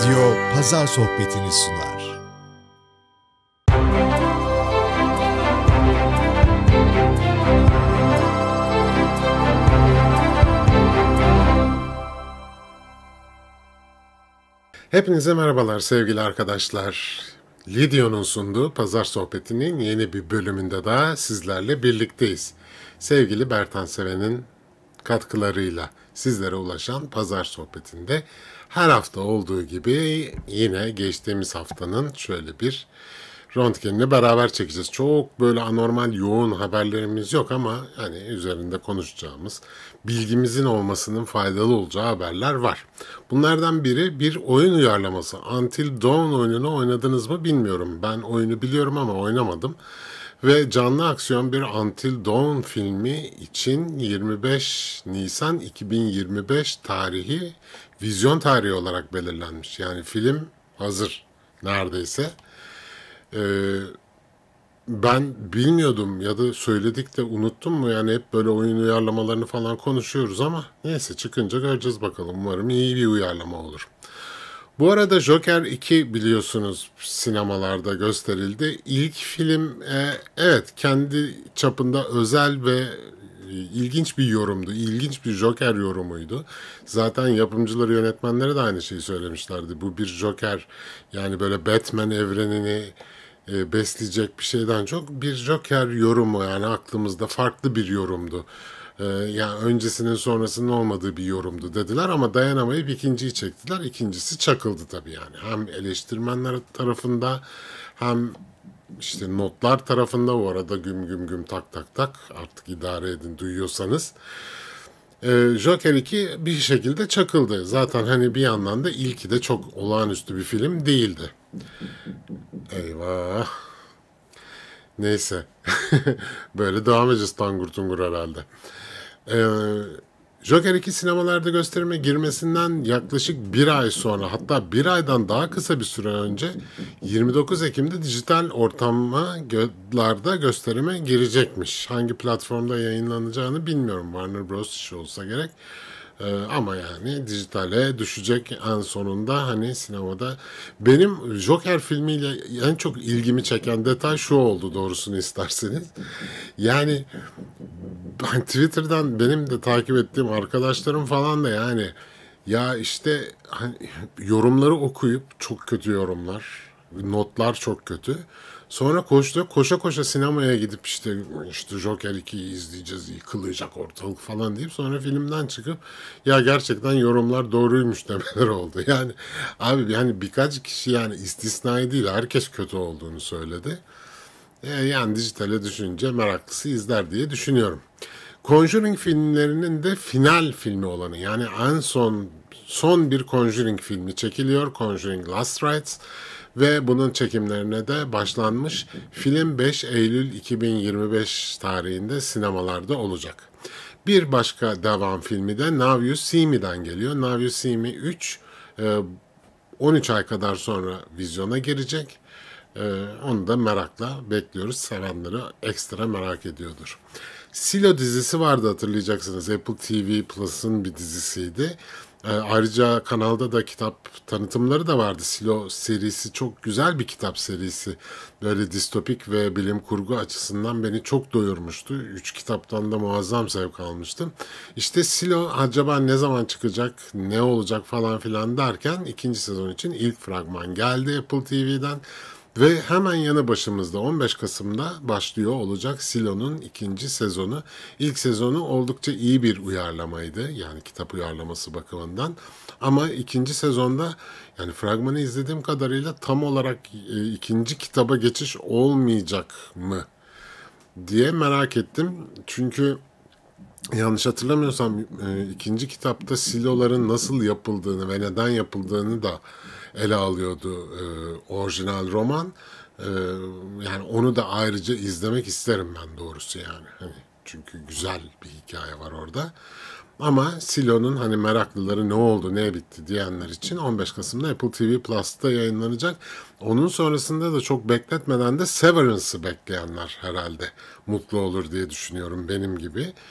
Radyo Pazar Sohbeti'ni sunar. Hepinize merhabalar sevgili arkadaşlar. Lidyo'nun sunduğu Pazar Sohbeti'nin yeni bir bölümünde daha sizlerle birlikteyiz. Sevgili Bertan Seven'in katkılarıyla sizlere ulaşan Pazar Sohbeti'nde her hafta olduğu gibi yine geçtiğimiz haftanın şöyle bir röntgenini beraber çekeceğiz. Çok böyle anormal yoğun haberlerimiz yok ama hani üzerinde konuşacağımız, bilgimizin olmasının faydalı olacağı haberler var. Bunlardan biri bir oyun uyarlaması. Until Dawn oyununu oynadınız mı bilmiyorum. Ben oyunu biliyorum ama oynamadım. Ve canlı aksiyon bir Until Dawn filmi için 25 Nisan 2025 tarihi vizyon tarihi olarak belirlenmiş. Yani film hazır neredeyse. Ben bilmiyordum ya da söyledik de unuttum mu? Yani hep böyle oyun uyarlamalarını falan konuşuyoruz ama neyse çıkınca göreceğiz bakalım. Umarım iyi bir uyarlama olur. Bu arada Joker 2 biliyorsunuz sinemalarda gösterildi. İlk film evet kendi çapında özel ve ilginç bir yorumdu. İlginç bir Joker yorumuydu. Zaten yapımcıları, yönetmenleri de aynı şeyi söylemişlerdi. Bu bir Joker, yani böyle Batman evrenini besleyecek bir şeyden çok bir Joker yorumu, yani aklımızda farklı bir yorumdu. Yani öncesinin sonrasının olmadığı bir yorumdu dediler ama dayanamayıp ikinciyi çektiler. İkincisi çakıldı tabii yani. Hem eleştirmenler tarafında hem işte notlar tarafında, bu arada güm güm güm tak tak tak artık idare edin duyuyorsanız. Joker 2 bir şekilde çakıldı. Zaten hani bir yandan da ilki de çok olağanüstü bir film değildi. Eyvah. Neyse. Böyle devam edeceğiz tangur tungur herhalde. Joker 2 sinemalarda gösterime girmesinden yaklaşık bir ay sonra, hatta bir aydan daha kısa bir süre önce 29 Ekim'de dijital ortamlarda gösterime girecekmiş. Hangi platformda yayınlanacağını bilmiyorum. Warner Bros. İşi olsa gerek. Ama yani dijitale düşecek en sonunda. Hani sinemada benim Joker filmiyle en çok ilgimi çeken detay şu oldu, doğrusunu isterseniz. Yani ben Twitter'dan benim de takip ettiğim arkadaşlarım falan da yani ya işte hani yorumları okuyup çok kötü yorumlar, notlar çok kötü. Sonra koşa koşa sinemaya gidip işte Joker 2'yi izleyeceğiz, yıkılacak ortalık falan deyip sonra filmden çıkıp ya gerçekten yorumlar doğruymuş demeler oldu. Yani abi yani birkaç kişi, yani istisnai değil, herkes kötü olduğunu söyledi. Yani dijitale düşünce meraklısı izler diye düşünüyorum. Conjuring filmlerinin de final filmi olanı, yani en son bir Conjuring filmi çekiliyor. Conjuring Last Rites. Ve bunun çekimlerine de başlanmış. Film 5 Eylül 2025 tarihinde sinemalarda olacak. Bir başka devam filmi de Now You See Me'den geliyor. Now You See Me 3 13 ay kadar sonra vizyona girecek. Onu da merakla bekliyoruz. Sevenleri ekstra merak ediyordur. Silo dizisi vardı, hatırlayacaksınız. Apple TV Plus'ın bir dizisiydi. Ayrıca kanalda da kitap tanıtımları da vardı. Silo serisi çok güzel bir kitap serisi. Böyle distopik ve bilim kurgu açısından beni çok doyurmuştu. 3 kitaptan da muazzam zevk almıştım. İşte Silo acaba ne zaman çıkacak, ne olacak falan filan derken ikinci sezon için ilk fragman geldi Apple TV'den. Ve hemen yanı başımızda 15 Kasım'da başlıyor olacak Silo'nun ikinci sezonu. İlk sezonu oldukça iyi bir uyarlamaydı. Yani kitap uyarlaması bakımından. Ama ikinci sezonda, yani fragmanı izlediğim kadarıyla tam olarak ikinci kitaba geçiş olmayacak mı diye merak ettim. Çünkü yanlış hatırlamıyorsam ikinci kitapta siloların nasıl yapıldığını ve neden yapıldığını da ele alıyordu orijinal roman. Yani onu da ayrıca izlemek isterim ben doğrusu yani. Hani çünkü güzel bir hikaye var orada. Ama Silo'nun hani meraklıları ne oldu, ne bitti diyenler için 15 Kasım'da Apple TV Plus'ta yayınlanacak. Onun sonrasında da çok bekletmeden de Severance'ı bekleyenler herhalde mutlu olur diye düşünüyorum, benim gibi.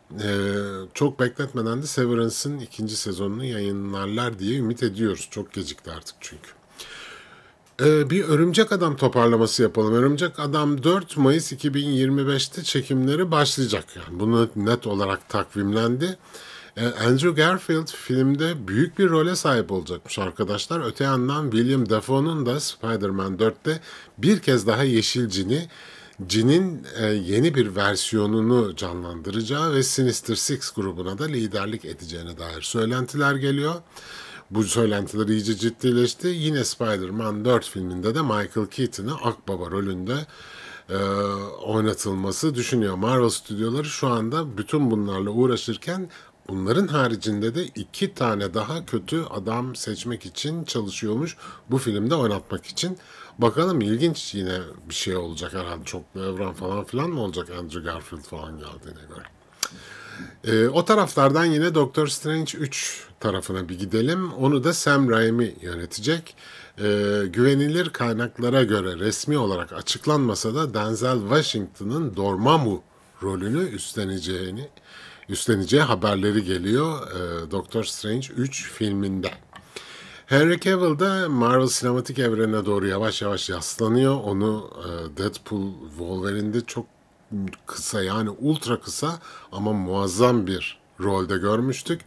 Çok bekletmeden de Severance'ın 2. sezonunu yayınlarlar diye ümit ediyoruz. Çok gecikti artık çünkü. Bir Örümcek Adam toparlaması yapalım. Örümcek Adam 4 Mayıs 2025'te çekimleri başlayacak. Yani bunu net olarak takvimlendi. Andrew Garfield filmde büyük bir role sahip olacakmış arkadaşlar. Öte yandan William Dafoe'nun da Spider-Man 4'te bir kez daha Yeşil Cin'in yeni bir versiyonunu canlandıracağı ve Sinister Six grubuna da liderlik edeceğine dair söylentiler geliyor. Bu söylentiler iyice ciddileşti. Yine Spider-Man 4 filminde de Michael Keaton'ı Akbaba rolünde oynatılması düşünüyor. Marvel stüdyoları şu anda bütün bunlarla uğraşırken bunların haricinde de 2 tane daha kötü adam seçmek için çalışıyormuş. Bu filmde oynatmak için. Bakalım, ilginç, yine bir şey olacak herhalde. Çoklu evren falan filan mı olacak Andrew Garfield falan geldiğine göre. O taraflardan yine Doctor Strange 3 tarafına bir gidelim. Onu da Sam Raimi yönetecek. Güvenilir kaynaklara göre resmi olarak açıklanmasa da Denzel Washington'ın Dormammu rolünü üstleneceği haberleri geliyor Doctor Strange 3 filminde. Henry Cavill de Marvel sinematik evrenine doğru yavaş yavaş yaslanıyor. Onu Deadpool Wolverine'de çok kısa, yani ultra kısa ama muazzam bir rolde görmüştük.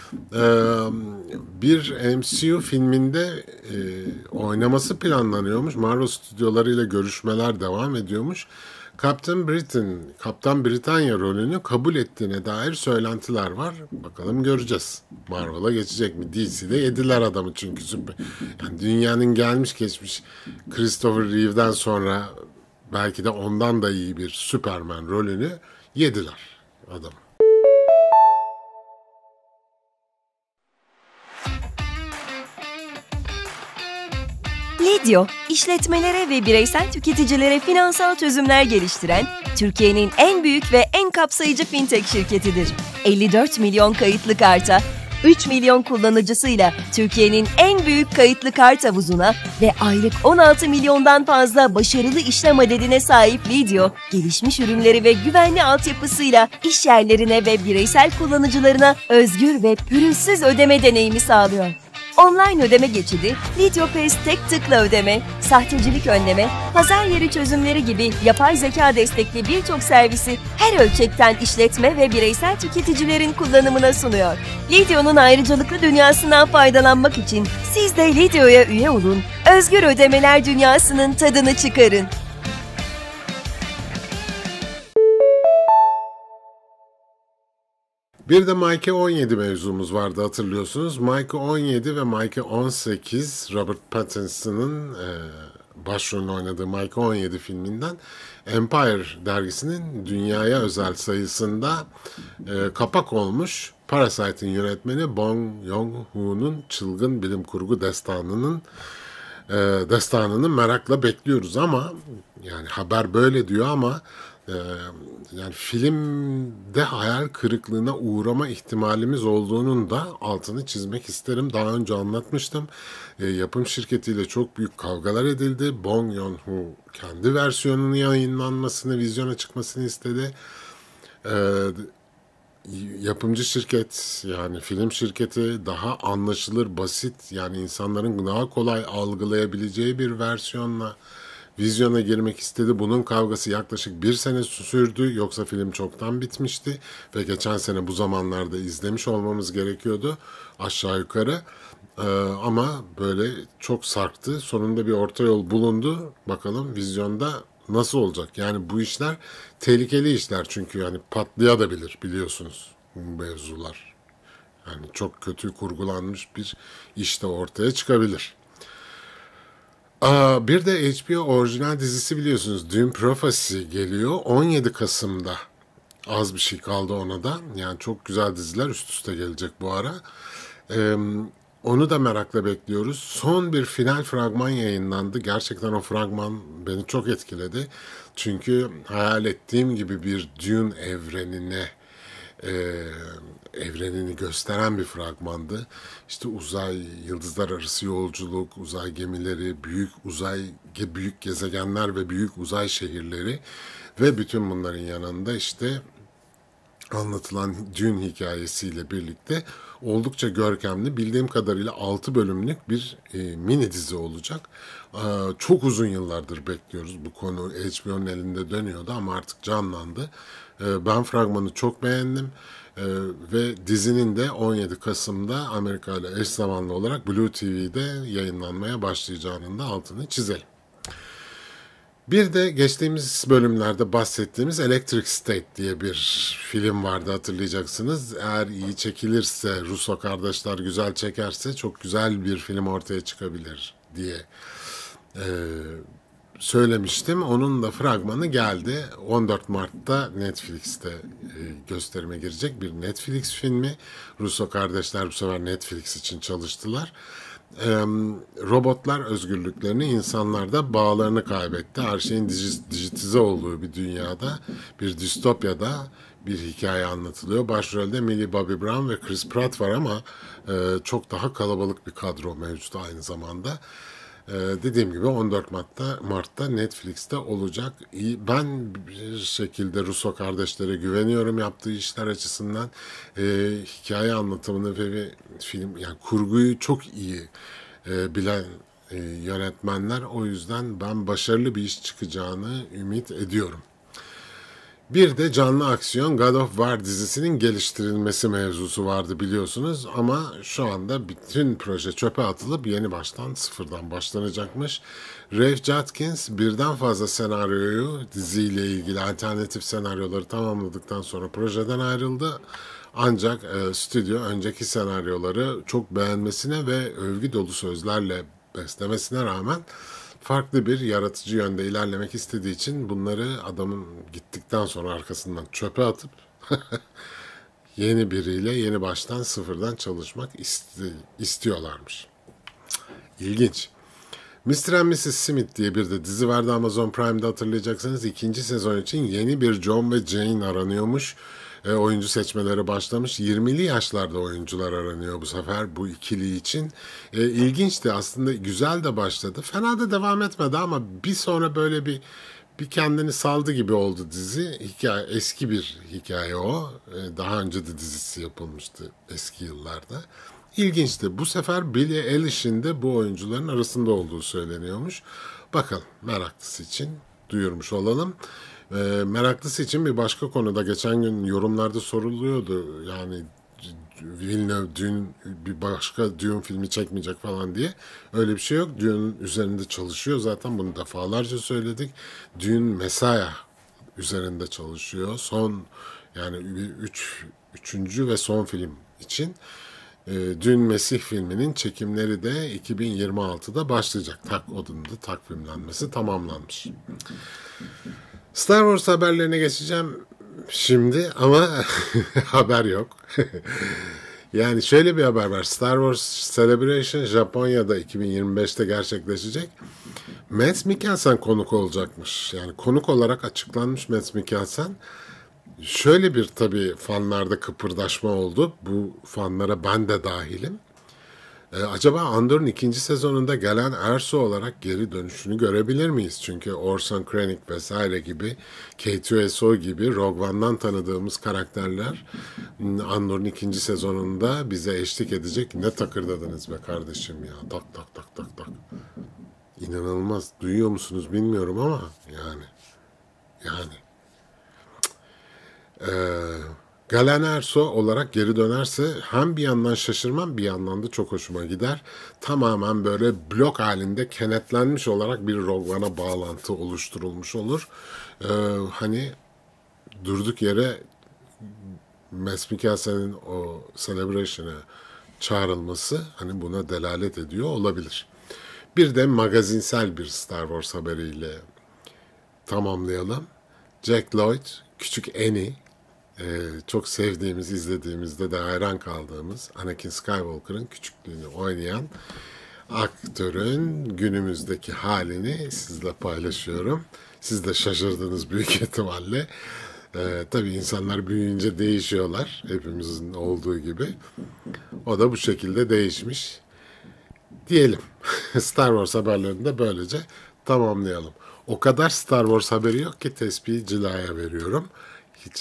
Bir MCU filminde oynaması planlanıyormuş. Marvel stüdyolarıyla görüşmeler devam ediyormuş. Kaptan Britanya rolünü kabul ettiğine dair söylentiler var. Bakalım, göreceğiz. Marvel'a geçecek mi? DC'de yediler adamı çünkü süper. Yani dünyanın gelmiş geçmiş Christopher Reeve'den sonra belki de ondan da iyi bir Superman rolünü yediler adamı. Lidyo, işletmelere ve bireysel tüketicilere finansal çözümler geliştiren Türkiye'nin en büyük ve en kapsayıcı fintech şirketidir. 54 milyon kayıtlı karta, 3 milyon kullanıcısıyla Türkiye'nin en büyük kayıtlı kart havuzuna ve aylık 16 milyondan fazla başarılı işlem adedine sahip Lidyo, gelişmiş ürünleri ve güvenli altyapısıyla iş yerlerine ve bireysel kullanıcılarına özgür ve pürüzsüz ödeme deneyimi sağlıyor. Online ödeme geçidi, LidyoPay tek tıkla ödeme, sahtecilik önleme, pazar yeri çözümleri gibi yapay zeka destekli birçok servisi her ölçekten işletme ve bireysel tüketicilerin kullanımına sunuyor. Lidyo'nun ayrıcalıklı dünyasından faydalanmak için siz de Lidyo'ya üye olun, özgür ödemeler dünyasının tadını çıkarın. Bir de Mike 17 mevzumuz vardı, hatırlıyorsunuz. Mike 17 ve Mike 18, Robert Pattinson'ın başrolünü oynadığı Mike 17 filminden Empire dergisinin dünyaya özel sayısında kapak olmuş. Parasite'in yönetmeni Bong Joon-ho'nun çılgın bilim kurgu destanını merakla bekliyoruz ama yani haber böyle diyor ama yani filmde hayal kırıklığına uğrama ihtimalimiz olduğunun da altını çizmek isterim. Daha önce anlatmıştım. Yapım şirketiyle çok büyük kavgalar edildi. Bong Joon-ho kendi versiyonunu yayınlanmasını, vizyona çıkmasını istedi. Yapımcı şirket, yani film şirketi daha anlaşılır, basit, yani insanların daha kolay algılayabileceği bir versiyonla vizyona girmek istedi. Bunun kavgası yaklaşık 1 sene sürdü. Yoksa film çoktan bitmişti. Ve geçen sene bu zamanlarda izlemiş olmamız gerekiyordu. Aşağı yukarı. Ama böyle çok sarktı. Sonunda bir orta yol bulundu. Bakalım vizyonda nasıl olacak? Yani bu işler tehlikeli işler. Çünkü yani patlayabilir, biliyorsunuz bu mevzular. Yani çok kötü kurgulanmış bir iş de ortaya çıkabilir. Bir de HBO orijinal dizisi, biliyorsunuz, Dune Prophecy geliyor 17 Kasım'da. Az bir şey kaldı ona da. Yani çok güzel diziler üst üste gelecek bu ara. Onu da merakla bekliyoruz. Son bir final fragman yayınlandı. Gerçekten o fragman beni çok etkiledi. Çünkü hayal ettiğim gibi bir Dune evrenini gösteren bir fragmandı. İşte uzay, yıldızlar arası yolculuk, uzay gemileri, büyük gezegenler ve büyük uzay şehirleri ve bütün bunların yanında işte anlatılan Dune hikayesiyle birlikte oldukça görkemli, bildiğim kadarıyla 6 bölümlük bir mini dizi olacak. Çok uzun yıllardır bekliyoruz. Bu konu HBO'nun elinde dönüyordu ama artık canlandı. Ben fragmanı çok beğendim. Ve dizinin de 17 Kasım'da Amerika ile eş zamanlı olarak Blue TV'de yayınlanmaya başlayacağının da altını çizelim. Bir de geçtiğimiz bölümlerde bahsettiğimiz Electric State diye bir film vardı, hatırlayacaksınız. Eğer iyi çekilirse, Russo kardeşler güzel çekerse çok güzel bir film ortaya çıkabilir diye söylemiştim. Onun da fragmanı geldi. 14 Mart'ta Netflix'te gösterime girecek bir Netflix filmi. Russo kardeşler bu sefer Netflix için çalıştılar. Robotlar özgürlüklerini, insanlar da bağlarını kaybetti. Her şeyin dijitize olduğu bir dünyada, bir distopyada bir hikaye anlatılıyor. Başrolde Millie Bobby Brown ve Chris Pratt var ama çok daha kalabalık bir kadro mevcut aynı zamanda. Dediğim gibi 14 Mart'ta Netflix'te olacak. Ben bir şekilde Russo kardeşlere güveniyorum yaptığı işler açısından. Hikaye anlatımını ve film, yani kurguyu çok iyi bilen yönetmenler. O yüzden ben başarılı bir iş çıkacağını ümit ediyorum. Bir de canlı aksiyon God of War dizisinin geliştirilmesi mevzusu vardı biliyorsunuz ama şu anda bütün proje çöpe atılıp yeni baştan sıfırdan başlanacakmış. Rafe Judkins birden fazla senaryoyu, diziyle ilgili alternatif senaryoları tamamladıktan sonra projeden ayrıldı. Ancak stüdyo önceki senaryoları çok beğenmesine ve övgü dolu sözlerle beslemesine rağmen farklı bir yaratıcı yönde ilerlemek istediği için bunları adamın gittikten sonra arkasından çöpe atıp yeni biriyle yeni baştan sıfırdan çalışmak istiyorlarmış. İlginç. Mr. and Mrs. Smith diye bir de dizi vardı Amazon Prime'da, hatırlayacaksınız. 2. sezon için yeni bir John ve Jane aranıyormuş. Oyuncu seçmeleri başlamış. 20'li yaşlarda oyuncular aranıyor bu sefer bu ikili için. İlginçti aslında, güzel de başladı. Fena da devam etmedi ama bir sonra böyle bir kendini saldı gibi oldu dizi. Hikaye, eski bir hikaye o. Daha önce de dizisi yapılmıştı eski yıllarda. İlginçti. Bu sefer Billie Eilish'in de bu oyuncuların arasında olduğu söyleniyormuş. Bakalım, meraklısı için duyurmuş olalım. Meraklısı için bir başka konuda geçen gün yorumlarda soruluyordu. Yani Villeneuve bir başka Dune filmi çekmeyecek falan diye. Öyle bir şey yok. Dune'un üzerinde çalışıyor. Zaten bunu defalarca söyledik. Dune Messiah üzerinde çalışıyor. Yani üçüncü ve son film için. Dune Mesih filminin çekimleri de 2026'da başlayacak. Odunda takvimlenmesi tamamlanmış. Star Wars haberlerine geçeceğim şimdi ama haber yok. Yani şöyle bir haber var. Star Wars Celebration Japonya'da 2025'te gerçekleşecek. Mads Mikkelsen konuk olacakmış. Yani konuk olarak açıklanmış Mads Mikkelsen. Şöyle bir tabii fanlarda kıpırdaşma oldu. Bu fanlara ben de dahilim. Acaba Andor'un 2. sezonunda gelen Erso olarak geri dönüşünü görebilir miyiz? Çünkü Orson Krennic vesaire gibi, K2SO gibi Rogue One'dan tanıdığımız karakterler Andor'un 2. sezonunda bize eşlik edecek. Ne takırdadınız be kardeşim ya. Tak tak tak tak tak. İnanılmaz. Duyuyor musunuz bilmiyorum ama yani. Galen Erso olarak geri dönerse hem bir yandan şaşırmam, bir yandan da çok hoşuma gider. Tamamen böyle blok halinde kenetlenmiş olarak bir Rogue One'a bağlantı oluşturulmuş olur. Hani durduk yere Mads Mikkelsen'in o Celebration'a çağrılması hani buna delalet ediyor olabilir. Bir de magazinsel bir Star Wars haberiyle tamamlayalım. Jack Lloyd, Küçük Annie, çok sevdiğimiz, izlediğimizde de hayran kaldığımız Anakin Skywalker'ın küçüklüğünü oynayan aktörün günümüzdeki halini sizle paylaşıyorum. Siz de şaşırdınız büyük ihtimalle. Tabii insanlar büyüyünce değişiyorlar, hepimizin olduğu gibi. O da bu şekilde değişmiş. Diyelim. Star Wars haberlerini de böylece tamamlayalım. O kadar Star Wars haberi yok ki tespihi Cila'ya veriyorum. Hiç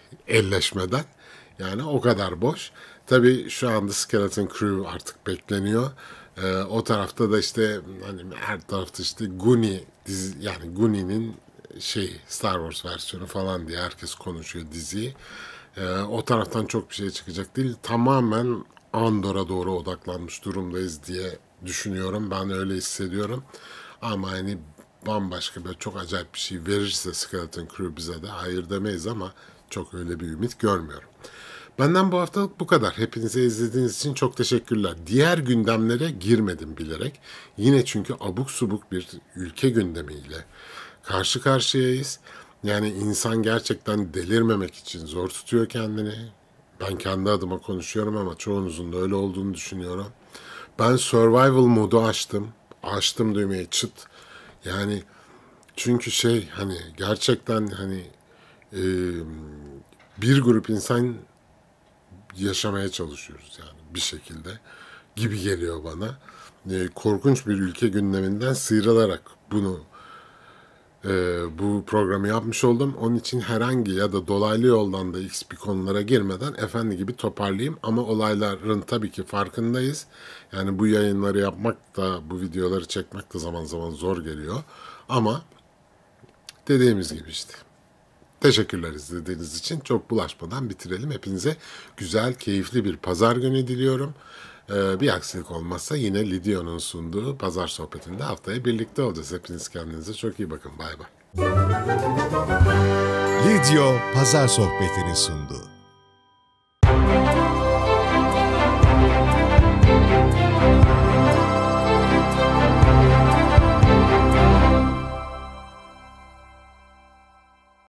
elleşmeden. Yani o kadar boş. Tabii şu anda Skeleton Crew artık bekleniyor. O tarafta da işte hani her tarafta işte Goonie dizi, yani Goonie'nin Star Wars versiyonu falan diye herkes konuşuyor diziyi. O taraftan çok bir şey çıkacak değil. Tamamen Andor'a doğru odaklanmış durumdayız diye düşünüyorum. Ben öyle hissediyorum. Ama hani bambaşka böyle çok acayip bir şey verirse Skeleton Crew bize de hayır demeyiz ama çok öyle bir ümit görmüyorum. Benden bu haftalık bu kadar. Hepinize izlediğiniz için çok teşekkürler. Diğer gündemlere girmedim bilerek. Yine çünkü abuk subuk bir ülke gündemiyle karşı karşıyayız. Yani insan gerçekten delirmemek için zor tutuyor kendini. Ben kendi adıma konuşuyorum ama çoğunuzun da öyle olduğunu düşünüyorum. Ben survival modu açtım. Açtım düğmeyi çıt. Yani çünkü hani gerçekten hani bir grup insan yaşamaya çalışıyoruz yani bir şekilde gibi geliyor bana. Korkunç bir ülke gündeminden sıyrılarak bu programı yapmış oldum. Onun için herhangi ya da dolaylı yoldan da bir konulara girmeden efendi gibi toparlayayım. Ama olayların tabii ki farkındayız. Yani bu yayınları yapmak da, bu videoları çekmek de zaman zaman zor geliyor. Ama dediğimiz gibi işte. Teşekkürler izlediğiniz için. Çok bulaşmadan bitirelim. Hepinize güzel, keyifli bir pazar günü diliyorum. Bir aksilik olmazsa yine Lidyo'nun sunduğu pazar sohbetinde haftaya birlikte olacağız. Hepiniz kendinize çok iyi bakın. Bay bay. Lidyo Pazar Sohbeti'ni sundu.